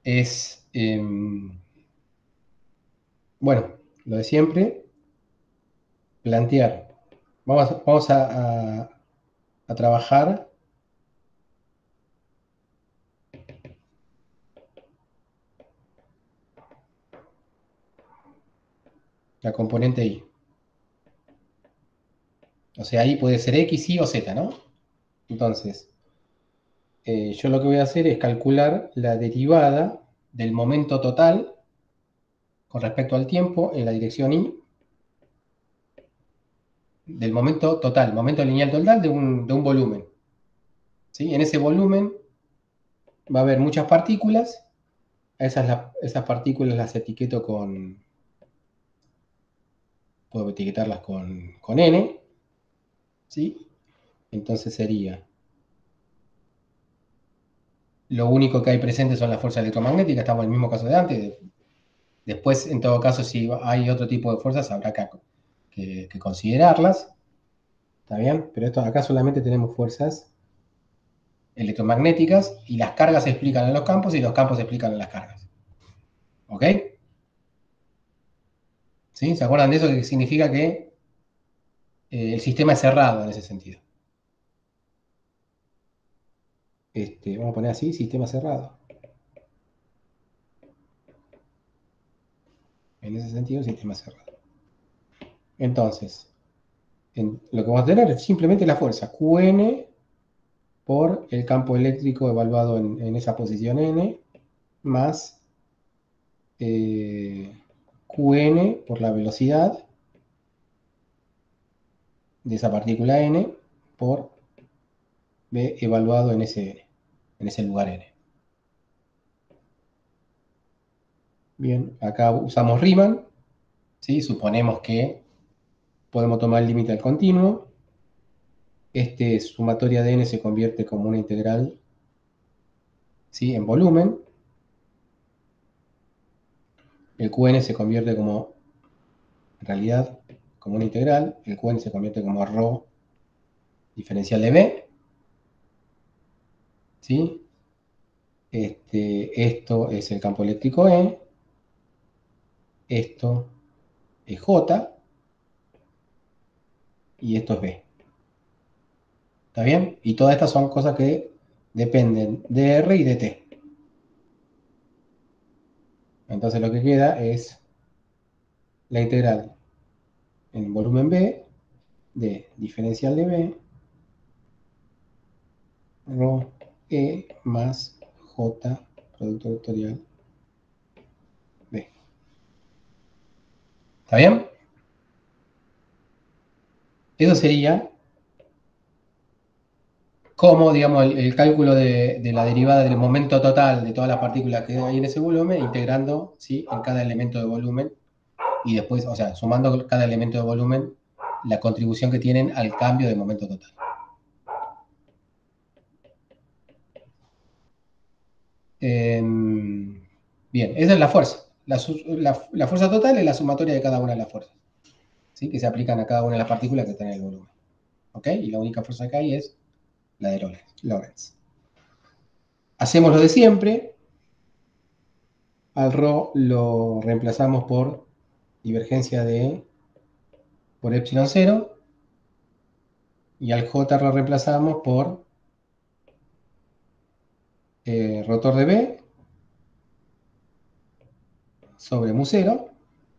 es, bueno, lo de siempre, plantear. Vamos a trabajar la componente y. O sea, y puede ser x, y o z, ¿no? Entonces, yo lo que voy a hacer es calcular la derivada del momento total con respecto al tiempo en la dirección y, del momento total, momento lineal total de un volumen. ¿Sí? En ese volumen va a haber muchas partículas. Esas partículas las etiqueto puedo etiquetarlas con n, ¿sí? Entonces sería, lo único que hay presente son las fuerzas electromagnéticas, estamos en el mismo caso de antes. Después, en todo caso, si hay otro tipo de fuerzas, habrá que considerarlas, ¿está bien? Pero acá solamente tenemos fuerzas electromagnéticas y las cargas se explican en los campos y los campos se explican en las cargas. ¿Ok? ¿Sí? ¿Se acuerdan de eso? Que significa que el sistema es cerrado en ese sentido. Vamos a poner así, sistema cerrado. En ese sentido, sistema cerrado. Entonces, lo que vamos a tener es simplemente la fuerza Qn por el campo eléctrico evaluado en esa posición n, más Qn por la velocidad de esa partícula n por B evaluado en ese lugar n. Bien, acá usamos Riemann, ¿sí? Suponemos que podemos tomar el límite al continuo. Sumatoria de n se convierte como una integral, ¿sí? En volumen. El Qn se convierte como, en realidad, como una integral. El Qn se convierte como ρ diferencial de B, ¿sí? Esto es el campo eléctrico E, esto es J y esto es B. ¿Está bien? Y todas estas son cosas que dependen de R y de T. Entonces lo que queda es la integral en volumen B de diferencial de B, ρ E más J producto vectorial B. ¿Está bien? Eso sería como, digamos, el cálculo de la derivada del momento total de todas las partículas que hay en ese volumen, integrando, ¿sí? En cada elemento de volumen y después, o sea, sumando cada elemento de volumen la contribución que tienen al cambio de momento total. Bien, esa es la fuerza. La fuerza total es la sumatoria de cada una de las fuerzas, ¿sí? Que se aplican a cada una de las partículas que están en el volumen. ¿Ok? Y la única fuerza que hay es la de Lorentz. Hacemos lo de siempre. Al ρ lo reemplazamos por divergencia de E por epsilon 0. Y al J lo reemplazamos por rotor de B sobre mu 0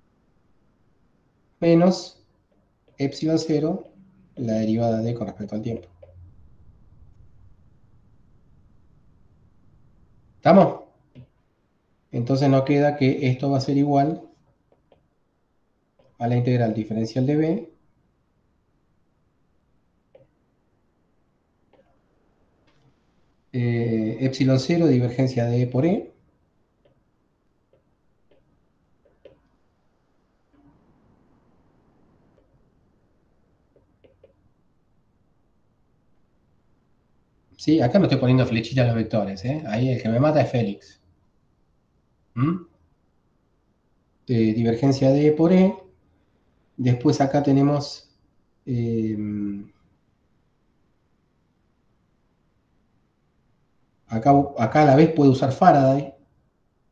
menos epsilon 0, la derivada de con respecto al tiempo. ¿Estamos? Entonces nos queda que esto va a ser igual a la integral diferencial de B epsilon 0 divergencia de E por E ¿sí? Acá no estoy poniendo flechitas a los vectores, ¿eh? Ahí el que me mata es Félix. Divergencia de E por E. Después acá tenemos acá a la vez puede usar Faraday,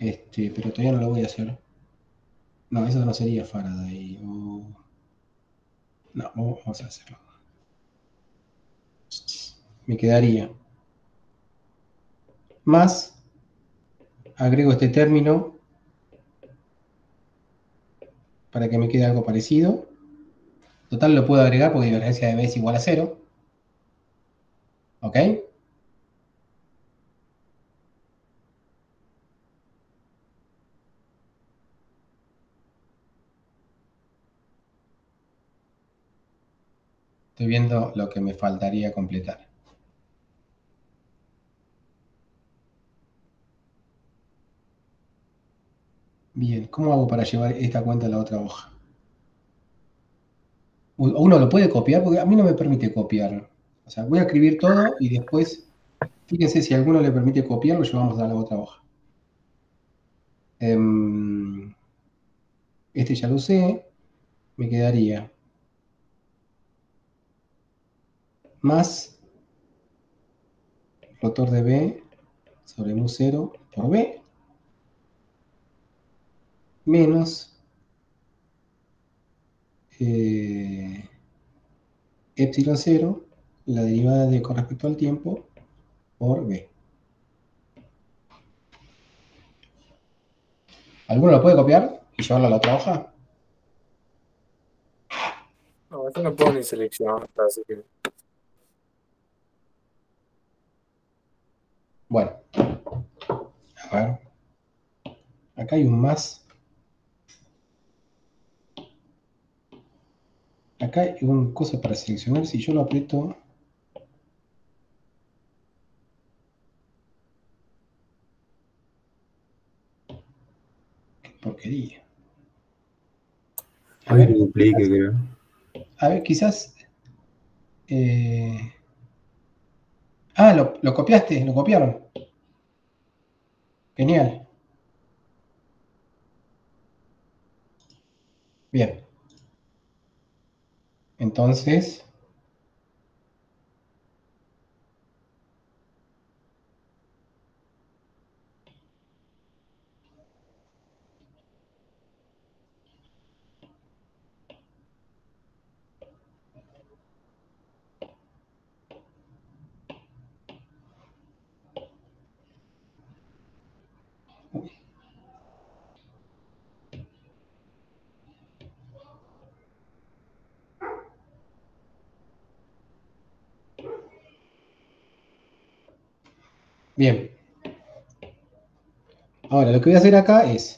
pero todavía no lo voy a hacer. No, eso no sería Faraday. No, vamos a hacerlo. Me quedaría más, agrego este término para que me quede algo parecido. Total lo puedo agregar porque divergencia de B es igual a 0. ¿Ok? Estoy viendo lo que me faltaría completar. Bien, ¿cómo hago para llevar esta cuenta a la otra hoja? Uno lo puede copiar porque a mí no me permite copiar. O sea, voy a escribir todo y después, fíjense, si a alguno le permite copiar, lo llevamos a la otra hoja. Este ya lo usé, me quedaría más rotor de B sobre mu 0 por B menos epsilon 0, la derivada de con respecto al tiempo, por B. ¿Alguno lo puede copiar y llevarlo a la otra hoja? No, eso no puedo ni seleccionar, así que Bueno, a ver. Acá hay un más. Acá hay un coso para seleccionar. Si yo lo aprieto, qué porquería. A hay ver, duplique, creo. quizás. eh, lo copiaste, lo copiaron. Genial. Bien. Entonces, bien. Ahora, lo que voy a hacer acá es.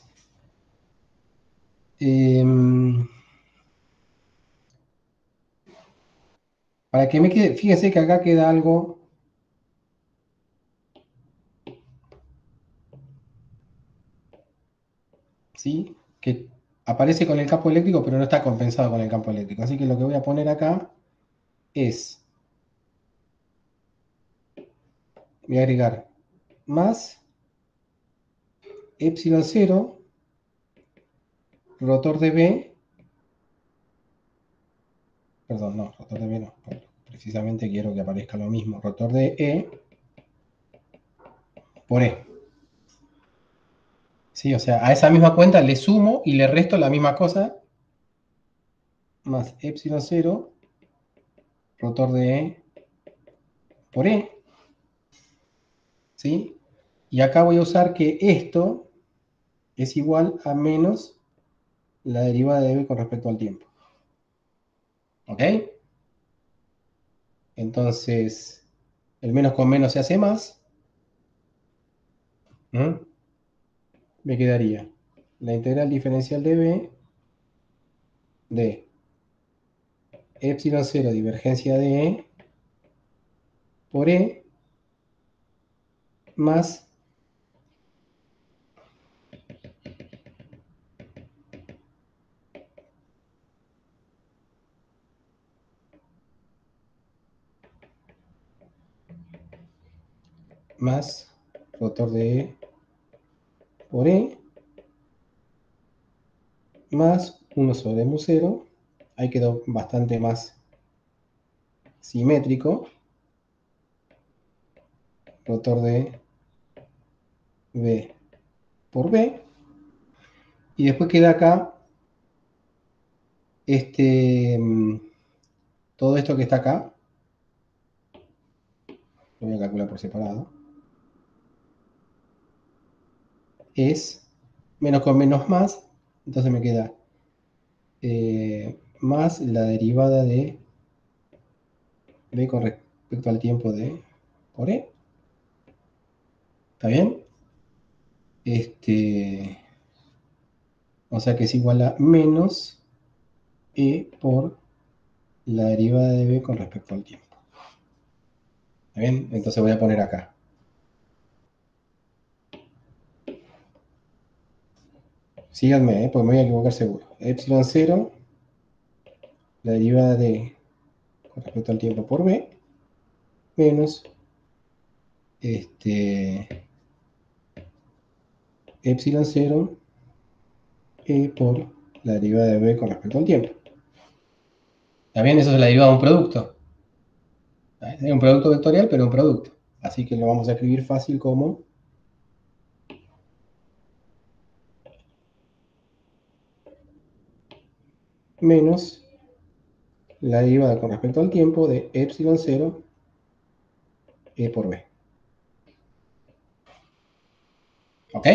Para que me quede. Fíjense que acá queda algo. ¿Sí? Que aparece con el campo eléctrico, pero no está compensado con el campo eléctrico. Así que lo que voy a poner acá es. Voy a agregar más epsilon 0 rotor de B, perdón, no, rotor de B no, precisamente quiero que aparezca lo mismo, rotor de E por E. Sí, o sea, a esa misma cuenta le sumo y le resto la misma cosa, más epsilon 0 rotor de E por E, ¿sí? Y acá voy a usar que esto es igual a menos la derivada de B con respecto al tiempo. ¿Ok? Entonces, el menos con menos se hace más. Me quedaría la integral diferencial de B de epsilon 0 divergencia de E por E más rotor de E por E más 1 sobre mu 0. Ahí quedó bastante más simétrico. Rotor de B por B. Y después queda acá todo esto que está acá. Lo voy a calcular por separado. Es menos con menos más. Entonces me queda más la derivada de B con respecto al tiempo de por E. ¿Está bien? O sea que es igual a menos E por la derivada de B con respecto al tiempo. ¿Está bien? Entonces voy a poner acá. Síganme, porque me voy a equivocar seguro. Epsilon 0, la derivada de con respecto al tiempo por B, menos epsilon 0 E por la derivada de B con respecto al tiempo. ¿Está bien? Eso es la derivada de un producto. Es un producto vectorial, pero un producto. Así que lo vamos a escribir fácil como menos la derivada con respecto al tiempo de epsilon 0 E por B. ¿Ok?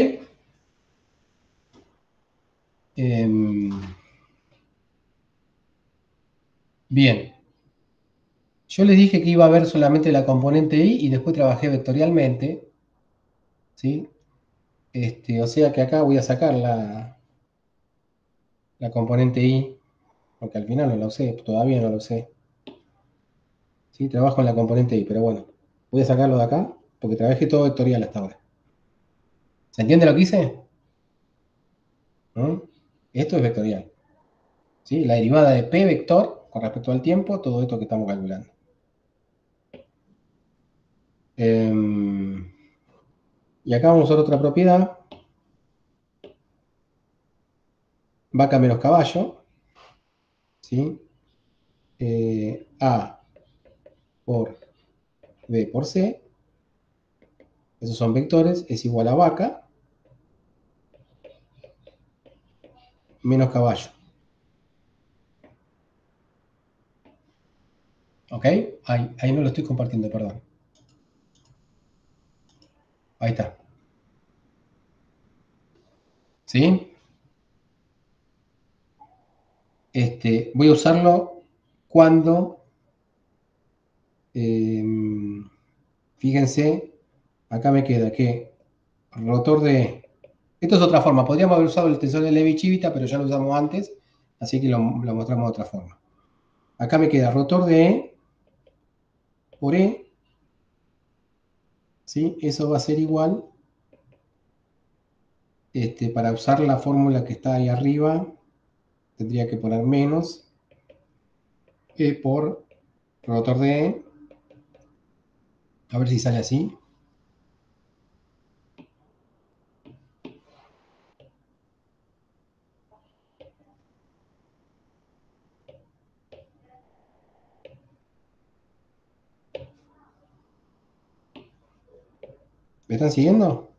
Bien. Yo les dije que iba a ver solamente la componente I y después trabajé vectorialmente. ¿Sí? O sea que acá voy a sacar la componente I, porque al final no la usé, todavía no la usé. ¿Sí? Trabajo en la componente I, pero bueno, voy a sacarlo de acá porque trabajé todo vectorial hasta ahora. ¿Se entiende lo que hice? ¿Mm? Esto es vectorial. ¿Sí? La derivada de P vector con respecto al tiempo, todo esto que estamos calculando. Y acá vamos a usar otra propiedad. Vaca menos caballo. ¿Sí? A por B por C. Esos son vectores. Es igual a vaca menos caballo. ¿Ok? Ahí no lo estoy compartiendo, perdón. Ahí está. ¿Sí? Voy a usarlo cuando, fíjense, acá me queda que rotor de... Esto es otra forma. Podríamos haber usado el tensor de Levi-Civita, pero ya lo usamos antes, así que lo mostramos de otra forma. Acá me queda rotor de E por E, ¿sí? Eso va a ser igual, para usar la fórmula que está ahí arriba, tendría que poner menos E por rotor de E. A ver si sale así. ¿Me están siguiendo?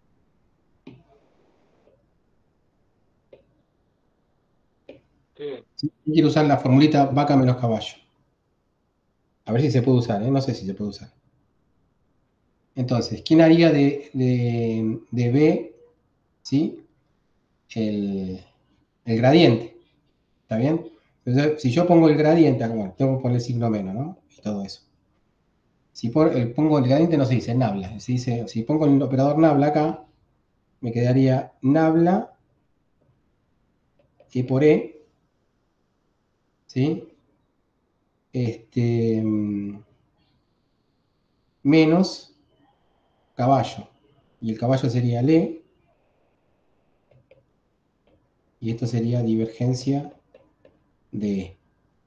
Sí. Sí. Quiero usar la formulita vaca menos caballo. A ver si se puede usar, ¿eh? No sé si se puede usar. Entonces, ¿quién haría de B, ¿sí? El gradiente. ¿Está bien? Entonces, si yo pongo el gradiente, bueno, tengo que poner el signo menos, ¿no? Y todo eso. Si pongo el gradiente no se dice nabla, se dice, si pongo el operador nabla acá, me quedaría nabla E por E, ¿sí? Menos caballo. Y el caballo sería Le, y esto sería divergencia de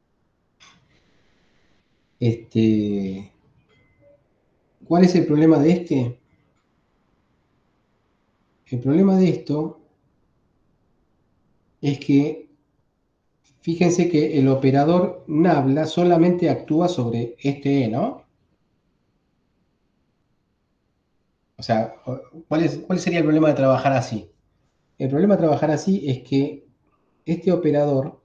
E. ¿Cuál es el problema de este? El problema de esto es que, fíjense que el operador nabla solamente actúa sobre este E, ¿no? O sea, ¿cuál sería el problema de trabajar así? El problema de trabajar así es que este operador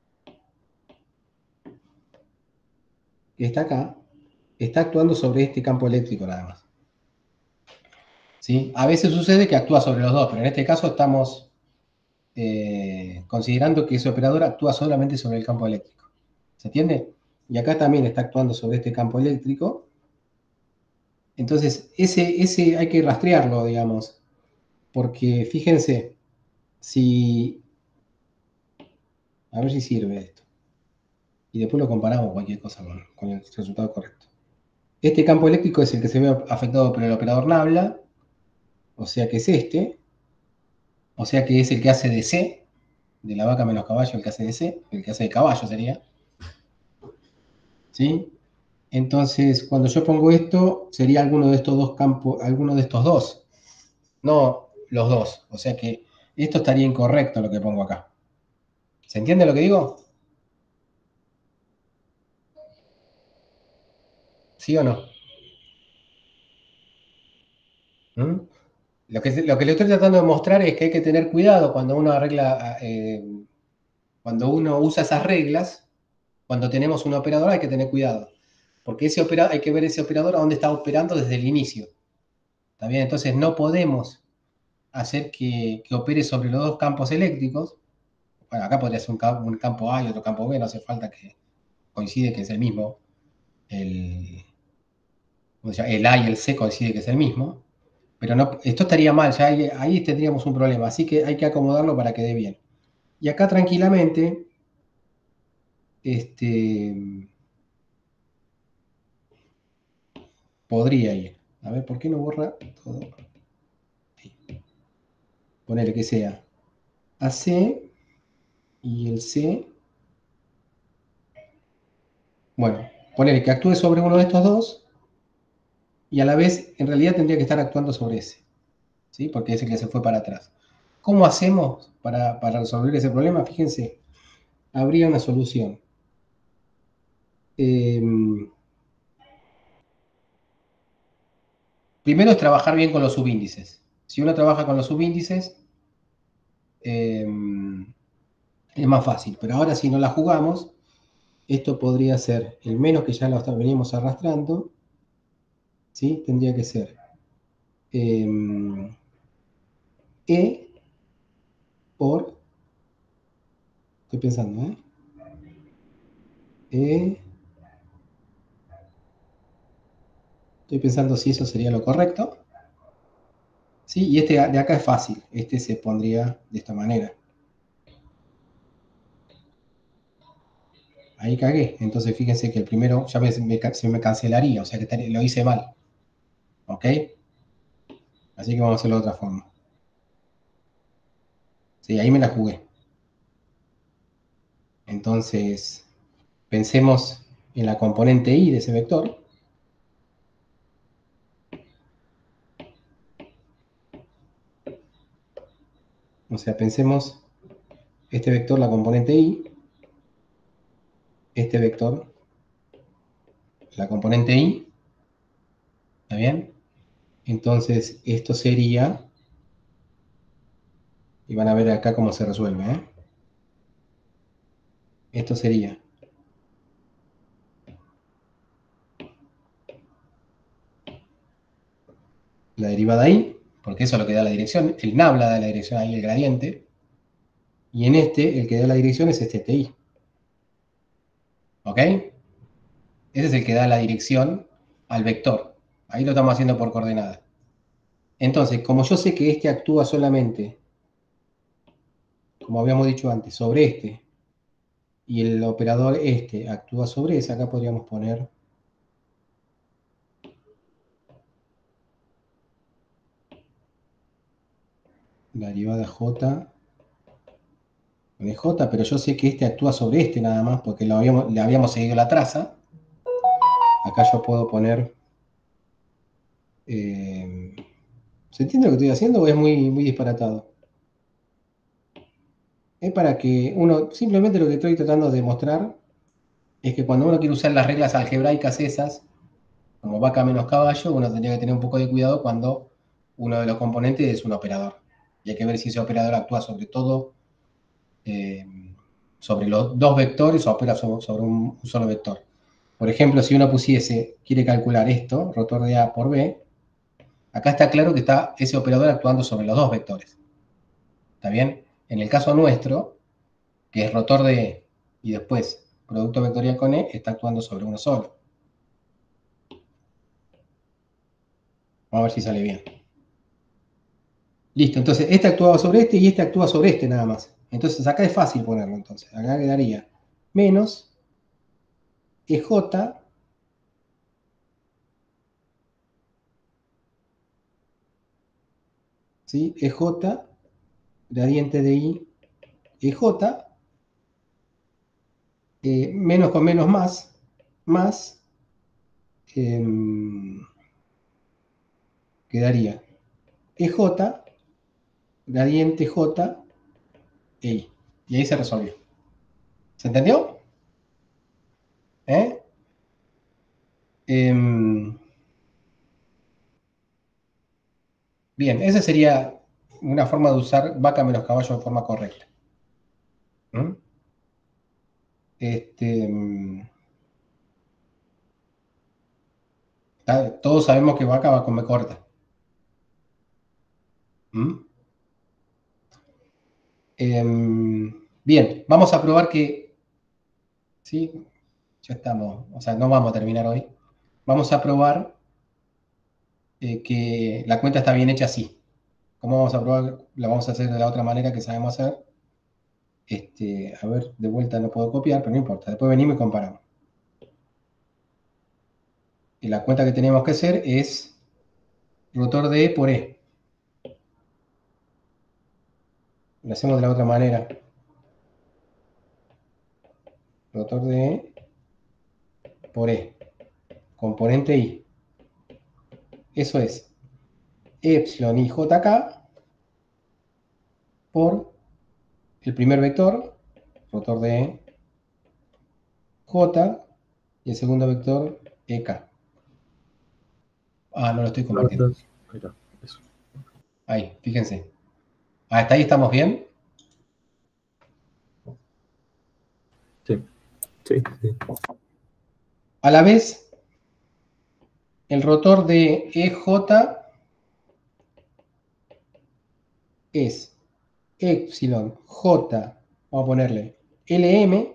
que está acá está actuando sobre este campo eléctrico nada más. ¿Sí? A veces sucede que actúa sobre los dos, pero en este caso estamos considerando que ese operador actúa solamente sobre el campo eléctrico. ¿Se entiende? Y acá también está actuando sobre este campo eléctrico. Entonces, ese hay que rastrearlo, digamos, porque fíjense, si... A ver si sirve esto. Y después lo comparamos cualquier cosa con el resultado correcto. Este campo eléctrico es el que se ve afectado por el operador Nabla, o sea que es este, o sea que es el que hace de C, de la vaca menos caballo, el que hace de C, el que hace de caballo sería. ¿Sí? Entonces, cuando yo pongo esto, sería alguno de estos dos campos, alguno de estos dos, no los dos. O sea que esto estaría incorrecto lo que pongo acá. ¿Se entiende lo que digo? ¿Sí o no? ¿Mm? Lo que le estoy tratando de mostrar es que hay que tener cuidado cuando uno arregla, cuando uno usa esas reglas, cuando tenemos un operador hay que tener cuidado, porque hay que ver ese operador a dónde está operando desde el inicio. ¿Está bien? Entonces no podemos hacer que opere sobre los dos campos eléctricos. Bueno, acá podría ser un campo A y otro campo B, no hace falta que coincide que es el mismo. El, o sea, el A y el C coincide que es el mismo. Pero no, esto estaría mal, ya ahí tendríamos un problema. Así que hay que acomodarlo para que dé bien. Y acá tranquilamente, este, podría ir. A ver, ¿por qué no borra todo? Ponerle que sea AC y el C. Bueno, ponerle que actúe sobre uno de estos dos y a la vez en realidad tendría que estar actuando sobre ese, ¿sí? Porque es el que se fue para atrás. ¿Cómo hacemos para resolver ese problema? Fíjense, habría una solución. Eh, Primero es trabajar bien con los subíndices. Si uno trabaja con los subíndices, eh, es más fácil. Pero ahora si no la jugamos, esto podría ser el menos que ya lo venimos arrastrando, ¿sí? Tendría que ser E por, estoy pensando, E, estoy pensando si eso sería lo correcto, ¿sí? Y este de acá es fácil, este se pondría de esta manera. Ahí cagué, entonces fíjense que el primero ya se me cancelaría, o sea que lo hice mal, ¿ok? Así que vamos a hacerlo de otra forma. Sí, ahí me la jugué. Entonces, pensemos en la componente I de ese vector. O sea, pensemos este vector, la componente I, este vector, la componente I, ¿está bien? Entonces, esto sería, y van a ver acá cómo se resuelve, Esto sería la derivada I, porque eso es lo que da la dirección, el nabla da la dirección ahí, el gradiente, y en este, el que da la dirección es este TI, ¿ok? Ese es el que da la dirección al vector, ahí lo estamos haciendo por coordenada. Entonces, como yo sé que este actúa solamente, como habíamos dicho antes, sobre este, y el operador este actúa sobre ese, acá podríamos poner la derivada J, de J, pero yo sé que este actúa sobre este nada más, porque le habíamos seguido la traza. Acá yo puedo poner... ¿se entiende lo que estoy haciendo o es muy, muy disparatado? Es para que uno, simplemente lo que estoy tratando de demostrar es que cuando uno quiere usar las reglas algebraicas esas, como vaca menos caballo, uno tendría que tener un poco de cuidado cuando uno de los componentes es un operador. Y hay que ver si ese operador actúa sobre todo, sobre los dos vectores o opera sobre un solo vector. Por ejemplo, si uno quiere calcular esto, rotor de A por B, acá está claro que está ese operador actuando sobre los dos vectores. ¿Está bien? En el caso nuestro, que es rotor de E y después producto vectorial con E, está actuando sobre uno solo. Vamos a ver si sale bien. Listo, entonces este actuaba sobre este y este actúa sobre este nada más. Entonces acá es fácil ponerlo entonces. Acá quedaría menos EJ ¿sí? EJ, gradiente de I, EJ, menos con menos más, quedaría EJ, gradiente J, e I. Y ahí se resolvió. ¿Se entendió? ¿Eh? Bien, esa sería una forma de usar vaca menos caballo de forma correcta. ¿Mm? Todos sabemos que vaca va con B corta. ¿Mm? Bien, vamos a probar que, ¿sí? Ya estamos, o sea, no vamos a terminar hoy. Vamos a probar que la cuenta está bien hecha así. ¿Cómo vamos a probar? La vamos a hacer de la otra manera que sabemos hacer. A ver, de vuelta no puedo copiar, pero no importa. Después venimos y comparamos. Y la cuenta que tenemos que hacer es rotor de E por E. Lo hacemos de la otra manera. Rotor de E por E. Componente I. Eso es epsilon i jk por el primer vector, rotor de E, J, y el segundo vector, EK. Ah, no lo estoy compartiendo. Ahí está, eso. Ahí, fíjense. ¿Hasta ahí estamos bien? Sí. Sí, sí. A la vez, el rotor de EJ es epsilon J, vamos a ponerle LM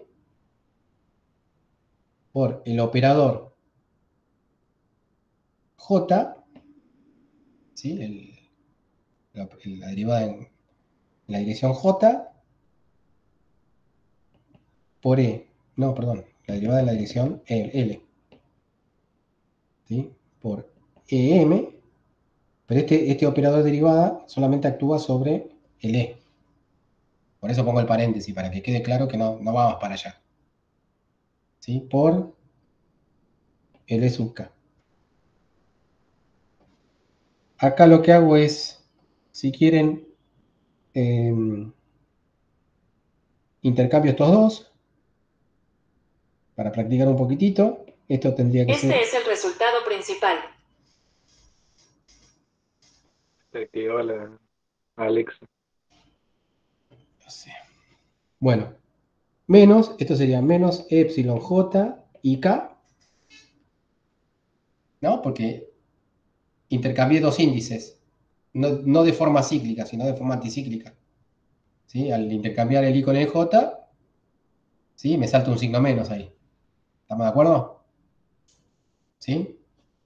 por el operador J, ¿sí? La derivada en la dirección J por E. No, perdón, la derivada en la dirección L. ¿Sí? Por EM, pero este operador de derivada solamente actúa sobre el E. Por eso pongo el paréntesis, para que quede claro que no vamos para allá. ¿Sí? Por el E sub K. Acá lo que hago es, si quieren, intercambio estos dos para practicar un poquitito. Esto tendría que ser... Este es el resultado principal. Se activó la Alexa. No sé. Bueno, menos, esto sería menos epsilon j y k, ¿no? Porque intercambié dos índices, no de forma cíclica, sino de forma anticíclica. ¿Sí? Al intercambiar el i con el j, ¿sí? Me salta un signo menos ahí. ¿Estamos de acuerdo? ¿Sí?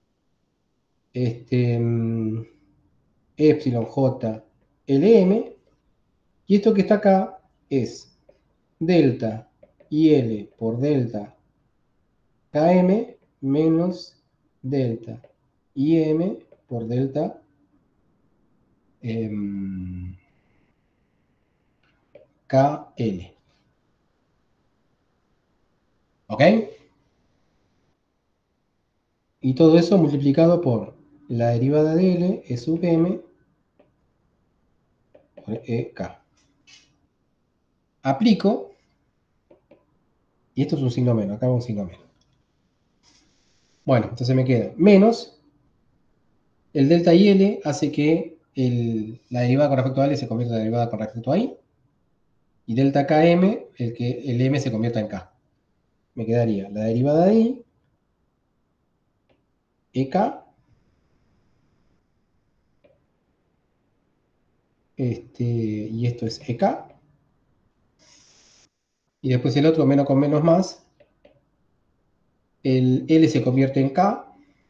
Epsilon j lm, y esto que está acá es delta IL por delta KM menos delta IM por delta KL. ¿Ok? Y todo eso multiplicado por la derivada de L es sub M por EK. Aplico, y esto es un signo menos, acá va un signo menos. Bueno, entonces me queda menos El delta y L hace que la derivada con respecto a L se convierta en la derivada con respecto a I. Y delta Km, el M se convierta en K. Me quedaría la derivada de I, EK, y esto es EK. Y después el otro menos con menos más. El L se convierte en K,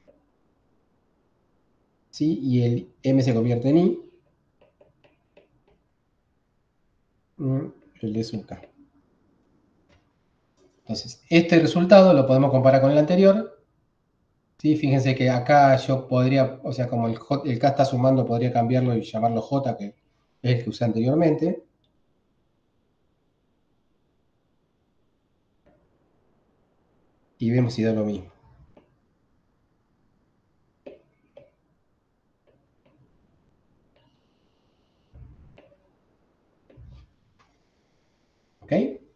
¿sí? Y el M se convierte en I. El D es un K. Entonces, este resultado lo podemos comparar con el anterior. ¿Sí? Fíjense que acá yo podría, o sea, como el K está sumando, podría cambiarlo y llamarlo J, que es el que usé anteriormente. Y vemos si da lo mismo. ¿Ok?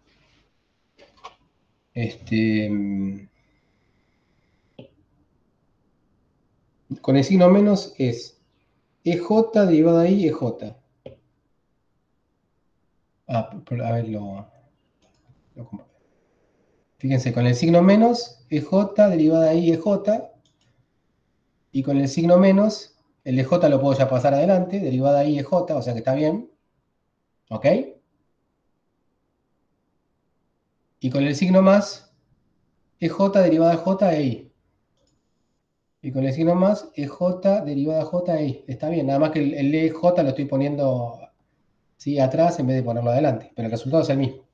Con el signo menos es EJ derivada de I, EJ. A ver, lo comparo. Fíjense, con el signo menos, EJ derivada de I, EJ. Y con el signo menos, el EJ lo puedo ya pasar adelante, derivada de I, EJ, o sea que está bien. ¿Ok? Y con el signo más, EJ derivada de J e I. Y con el signo más, EJ derivada de J e I. Está bien, nada más que el EJ lo estoy poniendo, ¿sí?, atrás en vez de ponerlo adelante. Pero el resultado es el mismo.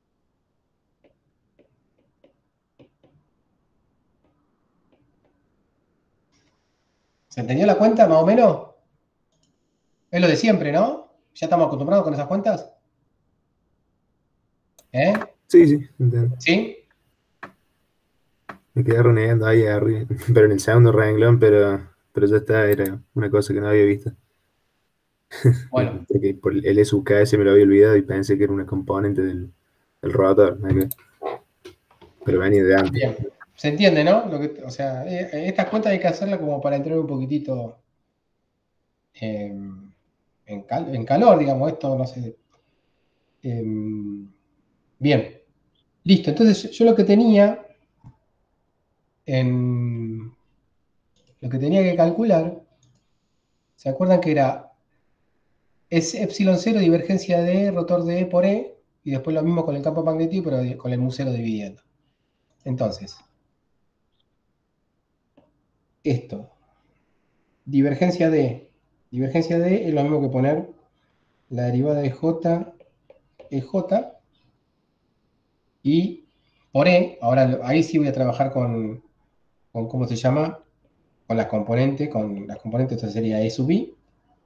¿Se entendió la cuenta, más o menos? Es lo de siempre, ¿no? ¿Ya estamos acostumbrados con esas cuentas? ¿Eh? Sí, sí, entiendo. ¿Sí? Me quedé renegando ahí arriba, pero en el segundo renglón, pero ya está, era una cosa que no había visto. Bueno, Porque por el SUKS me lo había olvidado y pensé que era una componente del rotor, ¿no? Pero venía de antes. bien. ¿Se entiende, no? O sea, estas cuentas hay que hacerlas como para entrar un poquitito en calor, digamos, esto, no sé. Bien, listo. Entonces, yo lo que tenía lo que tenía que calcular, ¿se acuerdan que es epsilon 0 divergencia de rotor de E por E, y después lo mismo con el campo magnético, pero con el mu 0 dividiendo? Entonces, esto, divergencia de es lo mismo que poner la derivada de J, EJ, y por E, ahora ahí sí voy a trabajar con ¿cómo se llama? Con las componentes, esto sería E sub I,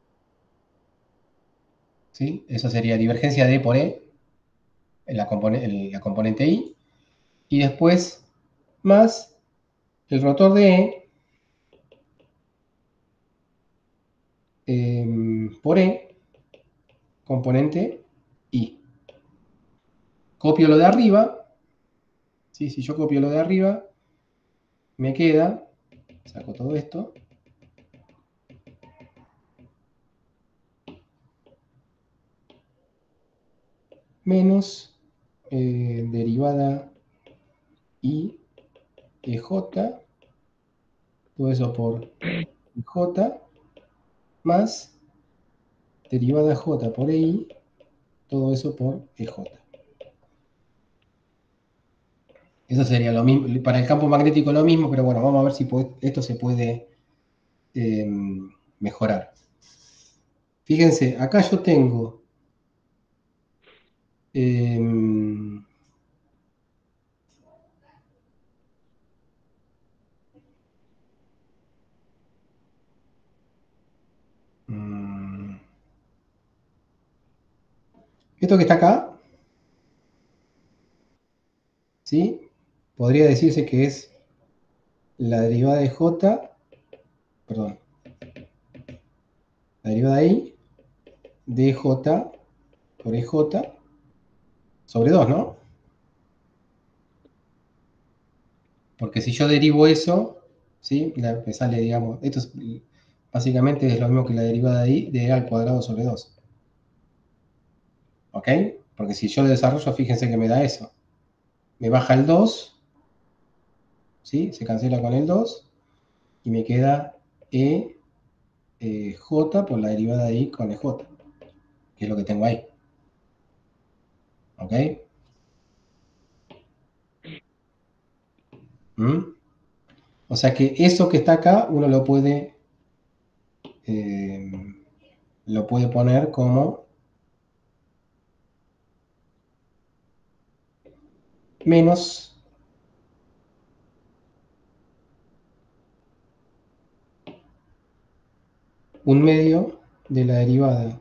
¿sí? Eso sería divergencia de E por E, en la componente I, y después más el rotor de E por E, componente I. Copio lo de arriba, ¿sí? Si yo copio lo de arriba, me queda, saco todo esto, menos derivada I, EJ, todo eso por J, más derivada J por EI, todo eso por EJ. Eso sería lo mismo, para el campo magnético lo mismo, pero bueno, vamos a ver si esto se puede mejorar. Fíjense, acá yo tengo esto que está acá, ¿sí? Podría decirse que es la derivada de J, perdón, la derivada de I de J por EJ sobre 2, ¿no? Porque si yo derivo eso, ¿sí? Me sale, digamos, esto básicamente es lo mismo que la derivada de e al cuadrado sobre 2. ¿Ok? Porque si yo lo desarrollo, fíjense que me da eso. Me baja el 2, ¿sí? Se cancela con el 2 y me queda j por la derivada de i con ej, que es lo que tengo ahí. ¿Ok? O sea que eso que está acá, uno lo puede poner como menos un medio de la derivada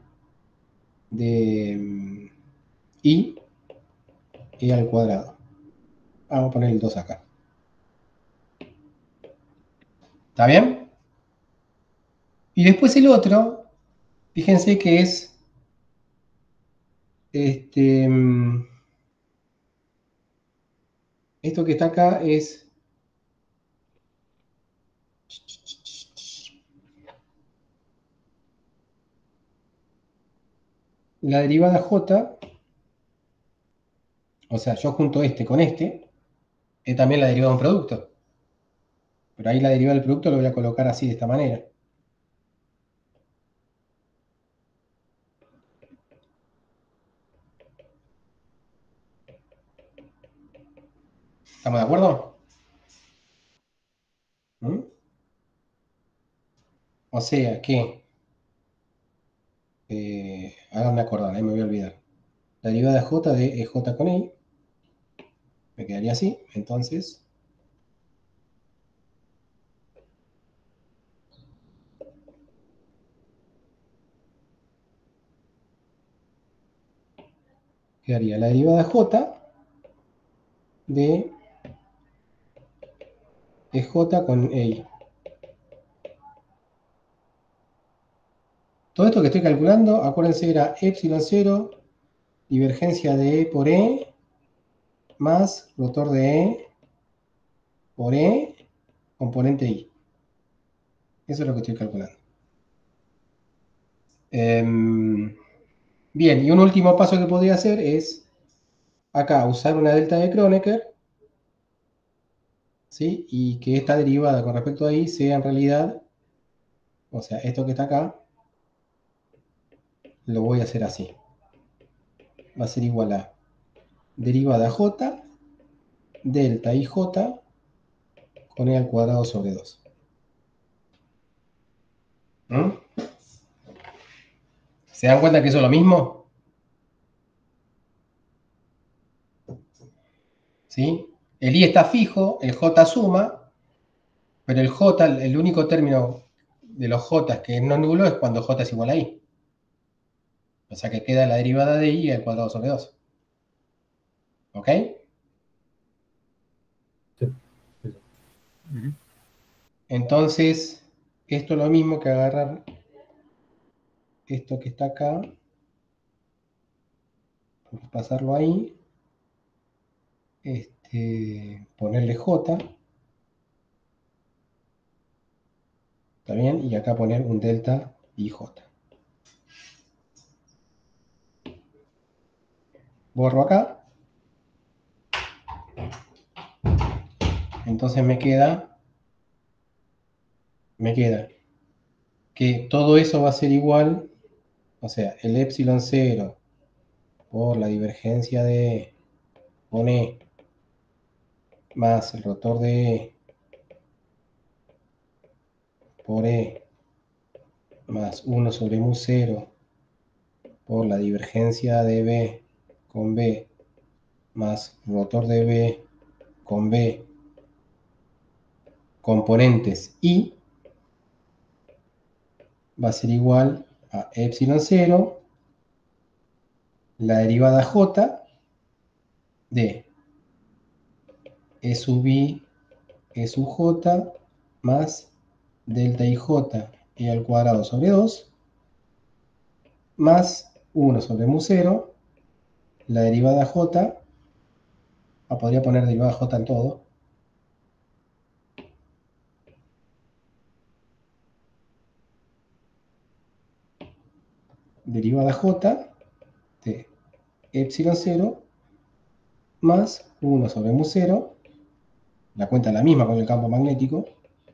de i e al cuadrado. Vamos a poner el 2 acá. ¿Está bien? Y después el otro, fíjense que es esto que está acá es la derivada j, o sea, yo junto este con este, es también la derivada de un producto. Pero ahí la derivada del producto lo voy a colocar así, de esta manera. ¿Estamos de acuerdo? O sea que, háganme acordar, me voy a olvidar. La derivada j de ej con i, me quedaría así, entonces, quedaría la derivada j de ej con i. Todo esto que estoy calculando, acuérdense, era epsilon 0, divergencia de E por E, más rotor de E por E, componente I. Eso es lo que estoy calculando. Bien, y un último paso que podría hacer es, acá, usar una delta de Kronecker, ¿sí? Y que esta derivada con respecto a I sea en realidad, o sea, esto que está acá, lo voy a hacer así. Va a ser igual a derivada j, delta ij, con e al cuadrado sobre 2. ¿Se dan cuenta que eso es lo mismo? ¿Sí? El i está fijo, el j suma, pero el j, el único término de los j que es no nulo es cuando j es igual a i. O sea que queda la derivada de i al cuadrado sobre 2. ¿Ok? Sí. Entonces, esto es lo mismo que agarrar esto que está acá, pasarlo ahí, ponerle j, ¿está bien? Y acá poner un delta ij. Borro acá. Entonces me queda que todo eso va a ser igual, o sea, el epsilon 0 por la divergencia de con E más el rotor de E por E más 1 sobre mu 0 por la divergencia de B con B más rotor de B con B componentes I va a ser igual a epsilon 0 la derivada j de E sub I E sub j más delta ij e al cuadrado sobre 2 más 1 sobre mu 0, la derivada j, podría poner derivada j en todo, derivada J de epsilon 0 más 1 sobre mu 0, la cuenta es la misma con el campo magnético,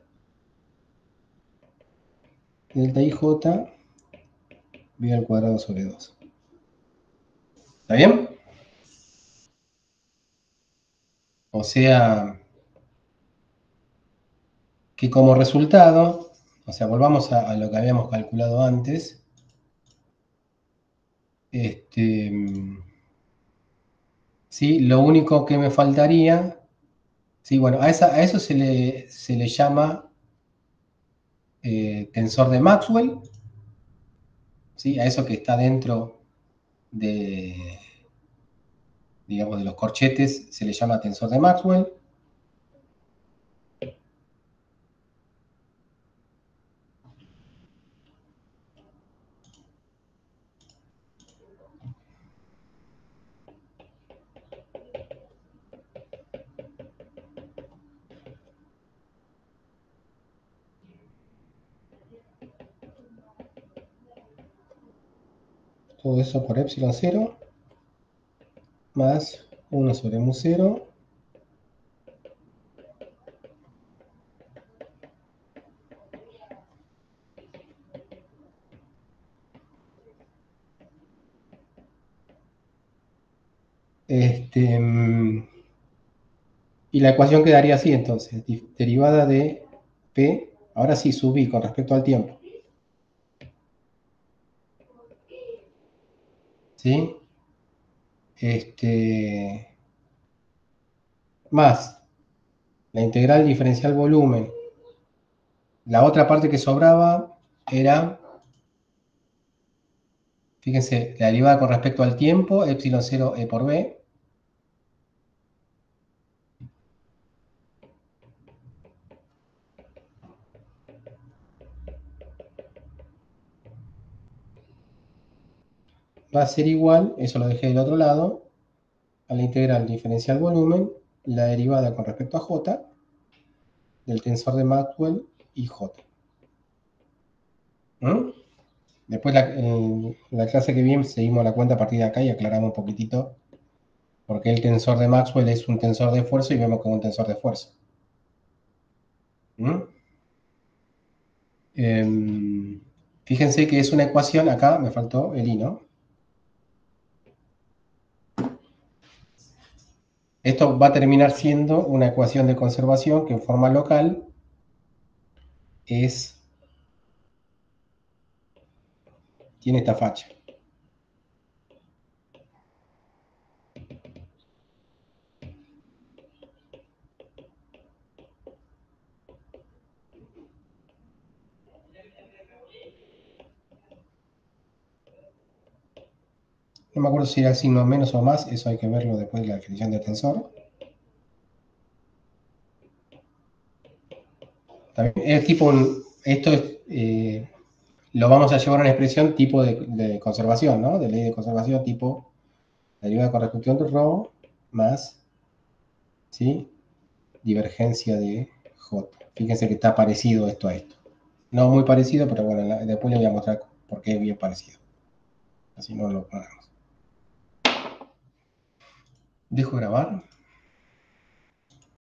delta IJ b al cuadrado sobre 2. ¿Está bien? O sea, que como resultado, o sea, volvamos a lo que habíamos calculado antes, ¿sí? Lo único que me faltaría, sí, bueno, a eso se le llama tensor de Maxwell, ¿sí? A eso que está dentro de, digamos, de los corchetes se le llama tensor de Maxwell. Todo eso por epsilon 0 más 1 sobre mu 0 y la ecuación quedaría así entonces, derivada de P, ahora sí subí con respecto al tiempo. ¿Sí? Más la integral diferencial volumen. La otra parte que sobraba era, fíjense, la derivada con respecto al tiempo, epsilon 0 e por b. Va a ser igual, eso lo dejé del otro lado, a la integral diferencial volumen, la derivada con respecto a j, del tensor de Maxwell y j. ¿Mm? Después en la clase que viene seguimos la cuenta a partir de acá y aclaramos un poquitito por qué el tensor de Maxwell es un tensor de fuerza y vemos como un tensor de fuerza. ¿Mm? Fíjense que es una ecuación, acá me faltó el i, ¿no? Esto va a terminar siendo una ecuación de conservación que en forma local tiene esta facha. No me acuerdo si era el signo menos o más, eso hay que verlo después de la definición de tensor. También es tipo, esto es, lo vamos a llevar a una expresión tipo de conservación, ¿no? De ley de conservación tipo derivada con respecto a ρ más, ¿sí? Divergencia de J. Fíjense que está parecido esto a esto. No muy parecido, pero bueno, después les voy a mostrar por qué es bien parecido. Así no lo ponemos. Dejo grabar.